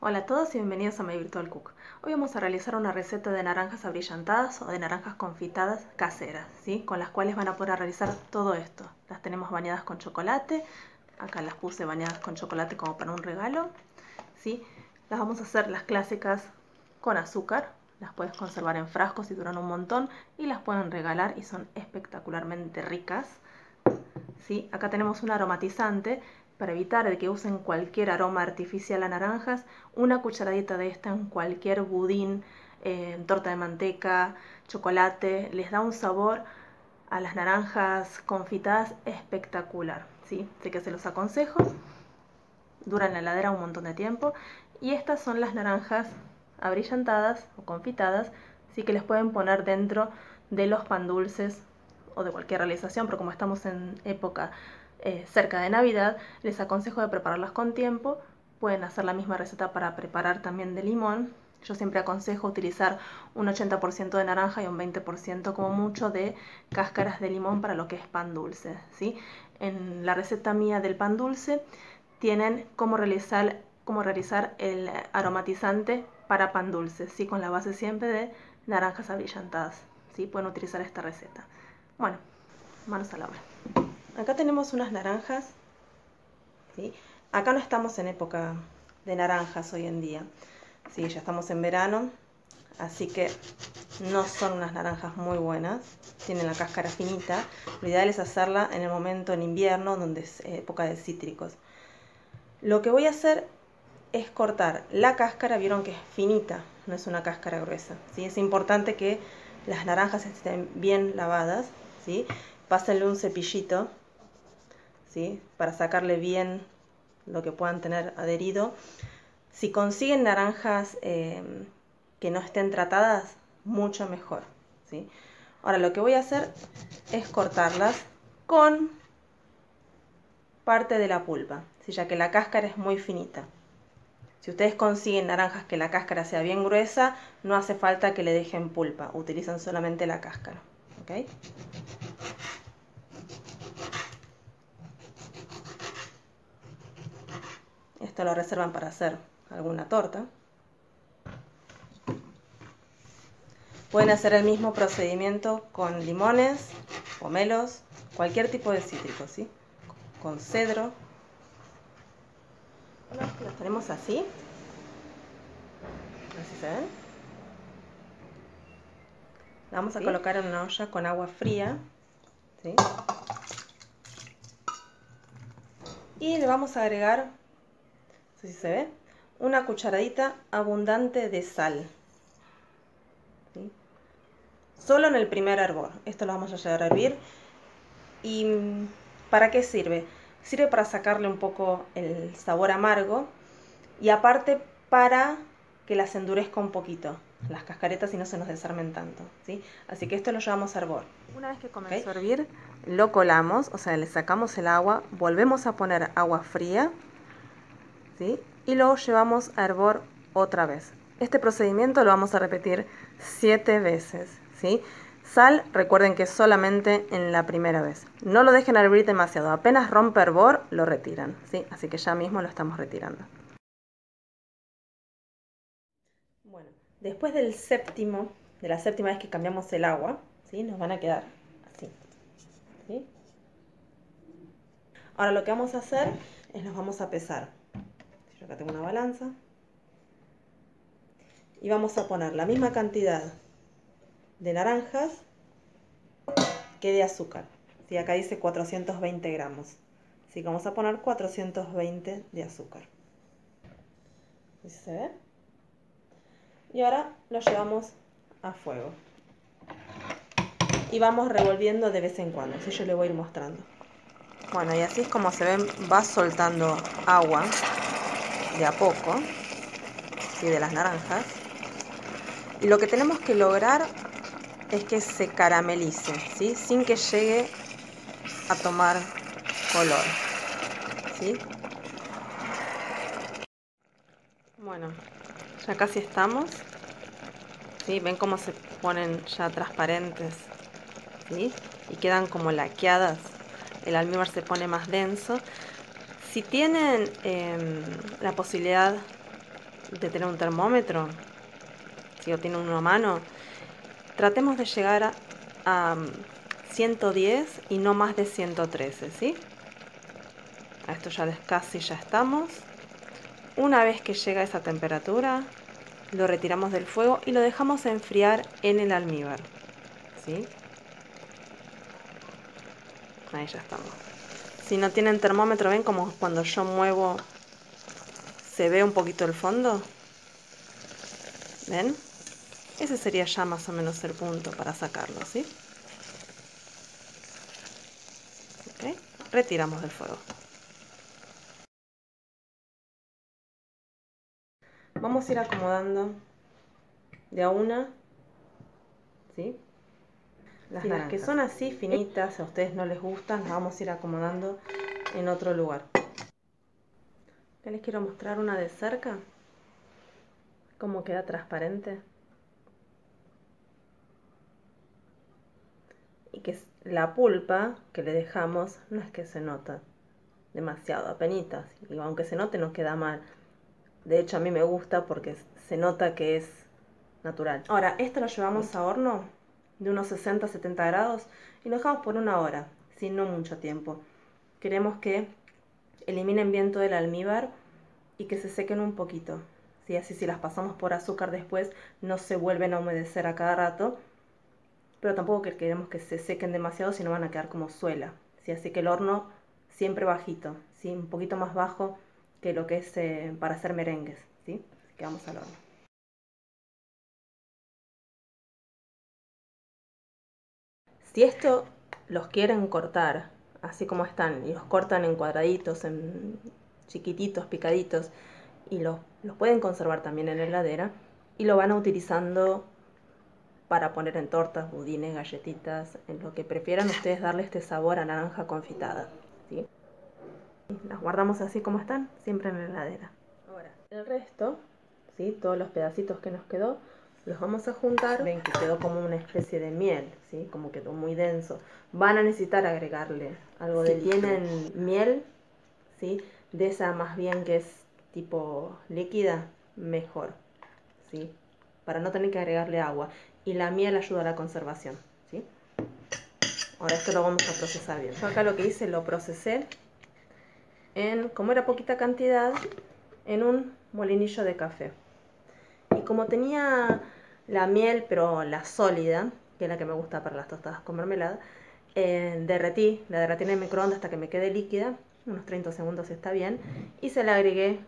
Hola a todos y bienvenidos a My Virtual Cook. Hoy vamos a realizar una receta de naranjas abrillantadas o de naranjas confitadas caseras, ¿sí? Con las cuales van a poder realizar todo esto. Las tenemos bañadas con chocolate, acá las puse bañadas con chocolate como para un regalo, ¿sí? Las vamos a hacer las clásicas con azúcar, las puedes conservar en frascos y duran un montón y las pueden regalar y son espectacularmente ricas, ¿sí? Acá tenemos un aromatizante. Para evitar de que usen cualquier aroma artificial a naranjas, una cucharadita de esta en cualquier budín, torta de manteca, chocolate, les da un sabor a las naranjas confitadas espectacular, ¿sí? Así que se los aconsejo, duran en la heladera un montón de tiempo. Y estas son las naranjas abrillantadas o confitadas, sí, que les pueden poner dentro de los pan dulces o de cualquier realización, pero como estamos en época cerca de Navidad, les aconsejo de prepararlas con tiempo. Pueden hacer la misma receta para preparar también de limón. Yo siempre aconsejo utilizar un 80% de naranja y un 20% como mucho de cáscaras de limón para lo que es pan dulce, ¿sí? En la receta mía del pan dulce tienen cómo realizar el aromatizante para pan dulce, ¿sí? Con la base siempre de naranjas abrillantadas, ¿sí? Pueden utilizar esta receta. Bueno, manos a la obra. Acá tenemos unas naranjas, ¿sí? Acá no estamos en época de naranjas hoy en día, ¿sí? Ya estamos en verano, así que no son unas naranjas muy buenas, tienen la cáscara finita. Lo ideal es hacerla en el momento en invierno, donde es época de cítricos. Lo que voy a hacer es cortar la cáscara, vieron que es finita, no es una cáscara gruesa, ¿sí? Es importante que las naranjas estén bien lavadas, ¿sí? Pásenle un cepillito, ¿sí? Para sacarle bien lo que puedan tener adherido. Si consiguen naranjas que no estén tratadas, mucho mejor, ¿sí? Ahora lo que voy a hacer es cortarlas con parte de la pulpa, ¿sí? Ya que la cáscara es muy finita. Si ustedes consiguen naranjas que la cáscara sea bien gruesa, no hace falta que le dejen pulpa, utilizan solamente la cáscara, ¿ok? Esto lo reservan para hacer alguna torta. Pueden hacer el mismo procedimiento con limones, pomelos, cualquier tipo de cítrico, ¿sí? Con cedro. Bueno, los tenemos así. Así se ven. La vamos a colocar en una olla con agua fría, ¿sí? Y le vamos a agregar, no sé si se ve, una cucharadita abundante de sal, ¿sí? Solo en el primer hervor. Esto lo vamos a llevar a hervir. ¿Y para qué sirve? Sirve para sacarle un poco el sabor amargo y aparte para que las endurezca un poquito las cascaretas y no se nos desarmen tanto, ¿sí? Así que esto lo llevamos a hervor. Una vez que comenzó a hervir, lo colamos, o sea, le sacamos el agua, volvemos a poner agua fría, ¿sí? Y lo llevamos a hervor otra vez. Este procedimiento lo vamos a repetir 7 veces, ¿sí? Sal, recuerden que solamente en la primera vez. No lo dejen hervir demasiado. Apenas rompe hervor, lo retiran, ¿sí? Así que ya mismo lo estamos retirando. Bueno, después de la séptima vez que cambiamos el agua, ¿sí? Nos van a quedar así, ¿sí? Ahora lo que vamos a hacer es los vamos a pesar. Yo acá tengo una balanza. Y vamos a poner la misma cantidad de naranjas que de azúcar. ¿Sí? Acá dice 420 gramos. Así que vamos a poner 420 de azúcar. ¿Sí se ve? Y ahora lo llevamos a fuego. Y vamos revolviendo de vez en cuando. Así yo le voy a ir mostrando. Bueno, y así es como se ven, va soltando agua de a poco, ¿sí? De las naranjas. Y lo que tenemos que lograr es que se caramelice, ¿sí? Sin que llegue a tomar color, ¿sí? Bueno, ya casi estamos, ¿sí? Ven cómo se ponen ya transparentes, ¿sí? Y quedan como laqueadas. El almíbar se pone más denso. Si tienen la posibilidad de tener un termómetro, si lo tienen uno a mano, tratemos de llegar a 110 y no más de 113, ¿sí? A esto ya casi ya estamos. Una vez que llega a esa temperatura, lo retiramos del fuego y lo dejamos enfriar en el almíbar, ¿sí? Ahí ya estamos. Si no tienen termómetro, ven como cuando yo muevo se ve un poquito el fondo. ¿Ven? Ese sería ya más o menos el punto para sacarlo, ¿sí? ¿Ok? Retiramos del fuego. Vamos a ir acomodando de a una, ¿sí? Las que son así finitas, a ustedes no les gustan, las vamos a ir acomodando en otro lugar. Acá les quiero mostrar una de cerca, cómo queda transparente. Y que la pulpa que le dejamos no es que se nota demasiado, apenitas. Y aunque se note no queda mal. De hecho a mí me gusta porque se nota que es natural. Ahora, esto lo llevamos a horno de unos 60-70 grados y lo dejamos por 1 hora, ¿sí? No mucho tiempo. Queremos que eliminen bien todo el almíbar y que se sequen un poquito, ¿sí? Así si las pasamos por azúcar después no se vuelven a humedecer a cada rato, pero tampoco queremos que se sequen demasiado, si no van a quedar como suela, ¿sí? Así que el horno siempre bajito, ¿sí? Un poquito más bajo que lo que es para hacer merengues, ¿sí? Así que vamos al horno. Si esto los quieren cortar así como están y los cortan en cuadraditos, en chiquititos, picaditos, y los pueden conservar también en la heladera y lo van utilizando para poner en tortas, budines, galletitas, en lo que prefieran ustedes darle este sabor a naranja confitada, ¿sí? Las guardamos así como están, siempre en la heladera. Ahora, el resto, ¿sí? Todos los pedacitos que nos quedó, los vamos a juntar. Ven que quedó como una especie de miel, ¿sí? Como quedó muy denso. Van a necesitar agregarle algo de líquido. Si tienen miel, ¿sí? De esa más bien que es tipo líquida, mejor, ¿sí? Para no tener que agregarle agua. Y la miel ayuda a la conservación, ¿sí? Ahora esto lo vamos a procesar bien. Yo acá lo que hice, lo procesé como era poquita cantidad, en un molinillo de café. Y como tenía la miel, pero la sólida, que es la que me gusta para las tostadas con mermelada, la derretí en el microondas hasta que me quede líquida, unos 30 segundos está bien, y se la agregué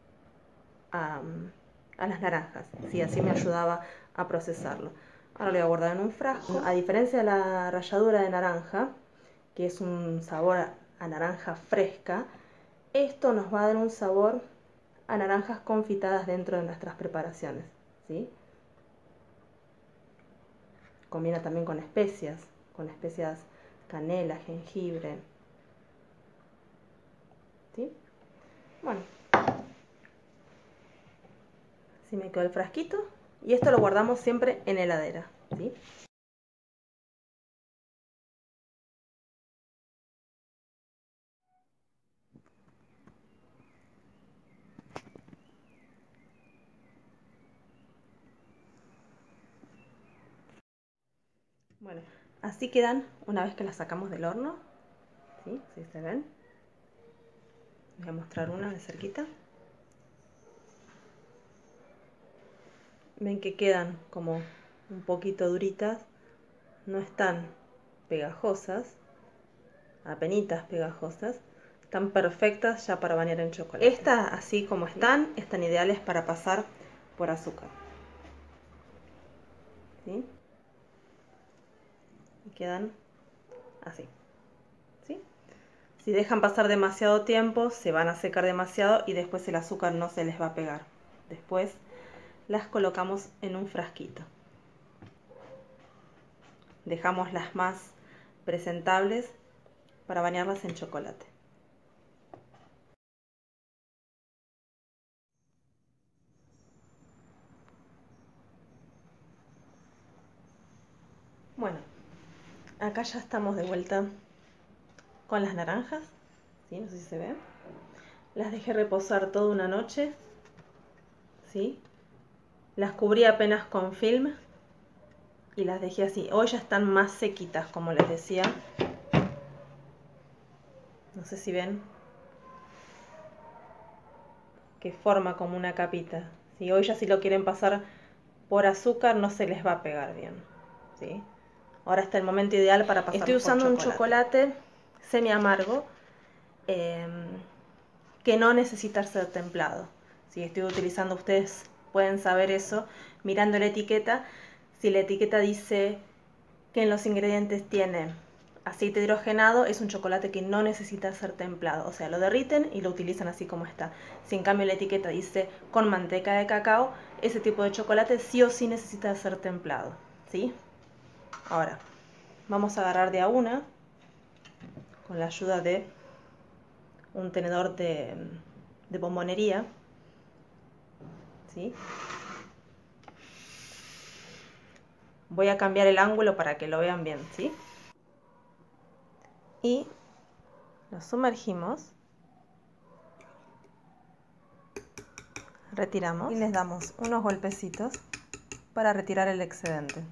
a las naranjas, ¿sí? Así me ayudaba a procesarlo. Ahora lo voy a guardar en un frasco. A diferencia de la ralladura de naranja, que es un sabor a naranja fresca, esto nos va a dar un sabor a naranjas confitadas dentro de nuestras preparaciones, ¿sí? Combina también con especias canela, jengibre, ¿sí? Bueno, así me quedó el frasquito y esto lo guardamos siempre en heladera, ¿sí? Bueno, así quedan una vez que las sacamos del horno, ¿sí? ¿Sí se ven? Les voy a mostrar una de cerquita. Ven que quedan como un poquito duritas, no están pegajosas, apenitas pegajosas, están perfectas ya para bañar en chocolate. Estas, así como están ideales para pasar por azúcar, ¿sí? Y quedan así, ¿sí? Si dejan pasar demasiado tiempo, se van a secar demasiado y después el azúcar no se les va a pegar. Después las colocamos en un frasquito. Dejamos las más presentables para bañarlas en chocolate. Bueno, acá ya estamos de vuelta con las naranjas, ¿sí? No sé si se ve. Las dejé reposar toda una noche, ¿sí? Las cubrí apenas con film y las dejé así. Hoy ya están más sequitas, como les decía. No sé si ven que forma como una capita. ¿Sí? Hoy ya si lo quieren pasar por azúcar no se les va a pegar bien, ¿sí? Ahora está el momento ideal para pasarlo. Estoy usando un chocolate semi amargo que no necesita ser templado. Si estoy utilizando, ustedes pueden saber eso mirando la etiqueta. Si la etiqueta dice que en los ingredientes tiene aceite hidrogenado, es un chocolate que no necesita ser templado, o sea, lo derriten y lo utilizan así como está. Si en cambio la etiqueta dice con manteca de cacao, ese tipo de chocolate sí o sí necesita ser templado, ¿sí? Ahora, vamos a agarrar de a una con la ayuda de un tenedor de bombonería, ¿sí? Voy a cambiar el ángulo para que lo vean bien, ¿sí? Y lo sumergimos, retiramos y les damos unos golpecitos para retirar el excedente,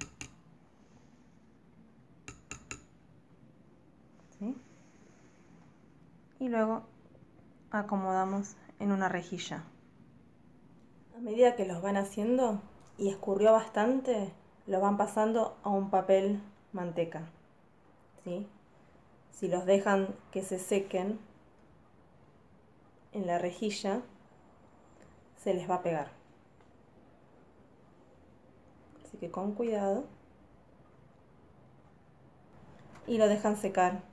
¿sí? Y luego acomodamos en una rejilla. A medida que los van haciendo y escurrió bastante, lo van pasando a un papel manteca, ¿sí? Si los dejan que se sequen en la rejilla, se les va a pegar. Así que con cuidado. Y lo dejan secar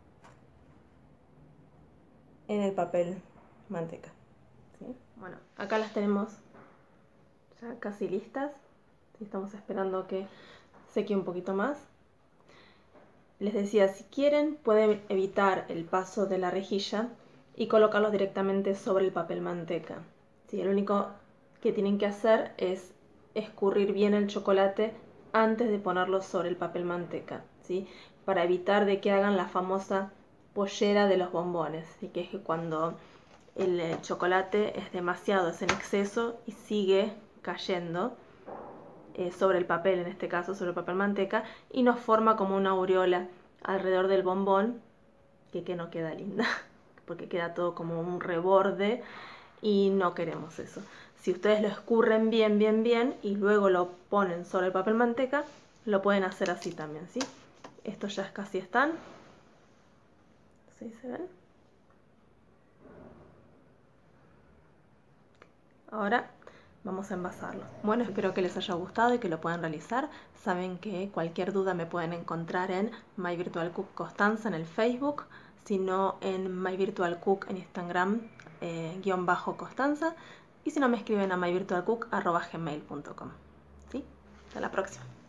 en el papel manteca, ¿sí? Bueno, acá las tenemos ya casi listas. Estamos esperando que seque un poquito más. Les decía, si quieren pueden evitar el paso de la rejilla y colocarlos directamente sobre el papel manteca, ¿sí? Lo único que tienen que hacer es escurrir bien el chocolate antes de ponerlo sobre el papel manteca, ¿sí? Para evitar de que hagan la famosa pollera de los bombones, ¿sí? Que es que cuando el chocolate es demasiado, es en exceso y sigue cayendo sobre el papel, en este caso sobre el papel manteca, y nos forma como una aureola alrededor del bombón que no queda linda, porque queda todo como un reborde y no queremos eso. Si ustedes lo escurren bien, bien, bien y luego lo ponen sobre el papel manteca, lo pueden hacer así también, ¿sí? Estos ya casi están. ¿Sí se ven? Ahora vamos a envasarlo. Bueno, espero que les haya gustado y que lo puedan realizar. Saben que cualquier duda me pueden encontrar en My Virtual Cook Constanza en el Facebook, sino en My Virtual Cook en Instagram _Constanza, y si no me escriben a myvirtualcook@gmail.com. ¿Sí? Hasta la próxima.